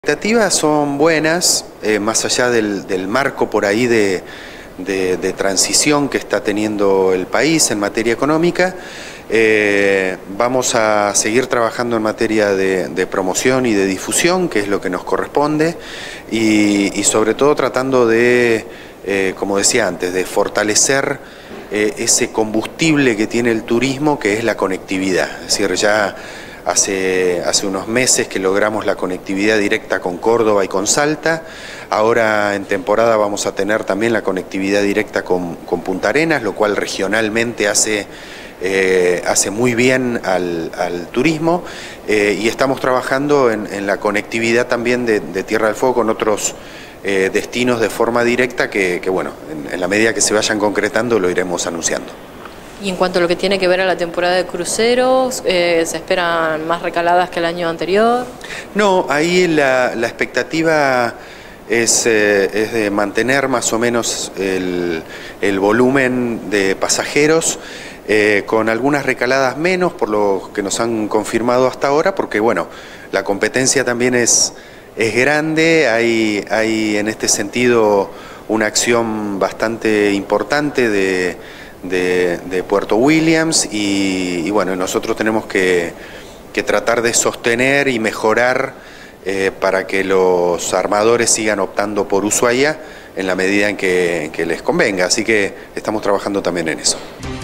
Las expectativas son buenas, más allá del marco por ahí de transición que está teniendo el país en materia económica. Vamos a seguir trabajando en materia de promoción y de difusión, que es lo que nos corresponde, y sobre todo tratando de, como decía antes, de fortalecer ese combustible que tiene el turismo, que es la conectividad. Es decir, ya hace unos meses que logramos la conectividad directa con Córdoba y con Salta. Ahora en temporada vamos a tener también la conectividad directa con Punta Arenas, lo cual regionalmente hace muy bien al turismo, y estamos trabajando en la conectividad también de Tierra del Fuego con otros destinos de forma directa que bueno, en la medida que se vayan concretando lo iremos anunciando. Y en cuanto a lo que tiene que ver a la temporada de cruceros, ¿se esperan más recaladas que el año anterior? No, ahí la expectativa es de mantener más o menos el volumen de pasajeros, con algunas recaladas menos por lo que nos han confirmado hasta ahora, porque bueno, la competencia también es grande, hay en este sentido una acción bastante importante de Puerto Williams y bueno, nosotros tenemos que tratar de sostener y mejorar para que los armadores sigan optando por Ushuaia en la medida en que les convenga, así que estamos trabajando también en eso.